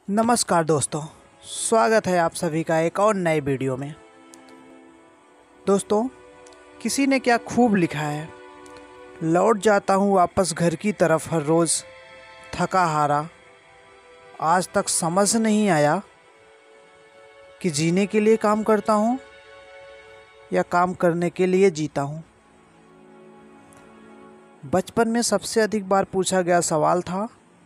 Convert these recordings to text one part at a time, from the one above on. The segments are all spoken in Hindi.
नमस्कार दोस्तों, स्वागत है आप सभी का एक और नए वीडियो में। दोस्तों, किसी ने क्या खूब लिखा है, लौट जाता हूँ वापस घर की तरफ हर रोज़ थका हारा। आज तक समझ नहीं आया कि जीने के लिए काम करता हूँ या काम करने के लिए जीता हूँ। बचपन में सबसे अधिक बार पूछा गया सवाल था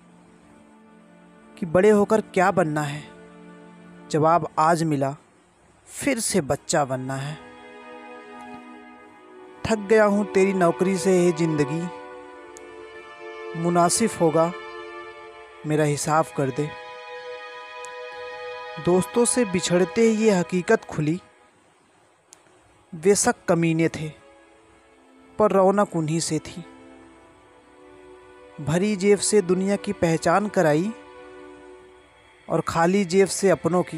कि बड़े होकर क्या बनना है। जवाब आज मिला, फिर से बच्चा बनना है। थक गया हूँ तेरी नौकरी से ये ज़िंदगी, मुनासिब होगा मेरा हिसाब कर दे। दोस्तों से बिछड़ते ही ये हकीकत खुली, बेशक कमीने थे पर रौनक उन्हीं से थी। भरी जेब से दुनिया की पहचान कराई और खाली जेब से अपनों की।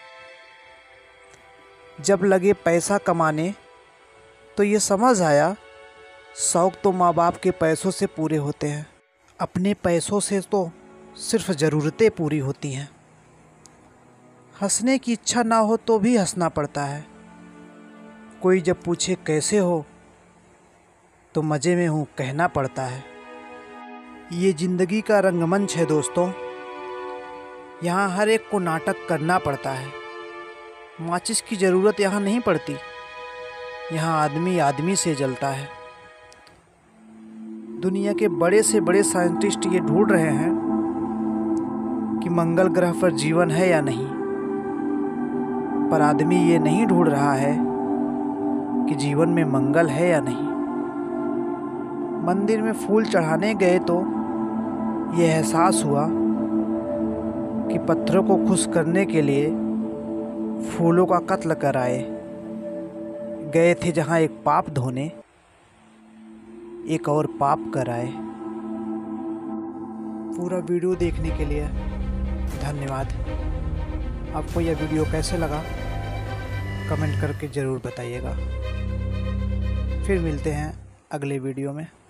जब लगे पैसा कमाने तो ये समझ आया, शौक़ तो माँ बाप के पैसों से पूरे होते हैं, अपने पैसों से तो सिर्फ ज़रूरतें पूरी होती हैं। हंसने की इच्छा ना हो तो भी हंसना पड़ता है। कोई जब पूछे कैसे हो तो मज़े में हूँ कहना पड़ता है। ये ज़िंदगी का रंगमंच है दोस्तों, यहाँ हर एक को नाटक करना पड़ता है। माचिस की ज़रूरत यहाँ नहीं पड़ती, यहाँ आदमी आदमी से जलता है। दुनिया के बड़े से बड़े साइंटिस्ट ये ढूंढ रहे हैं कि मंगल ग्रह पर जीवन है या नहीं, पर आदमी ये नहीं ढूंढ रहा है कि जीवन में मंगल है या नहीं। मंदिर में फूल चढ़ाने गए तो ये एहसास हुआ कि पत्थरों को खुश करने के लिए फूलों का कत्ल कराए। गए थे जहाँ एक पाप धोने, एक और पाप कराए। पूरा वीडियो देखने के लिए धन्यवाद। आपको यह वीडियो कैसे लगा कमेंट करके ज़रूर बताइएगा। फिर मिलते हैं अगले वीडियो में।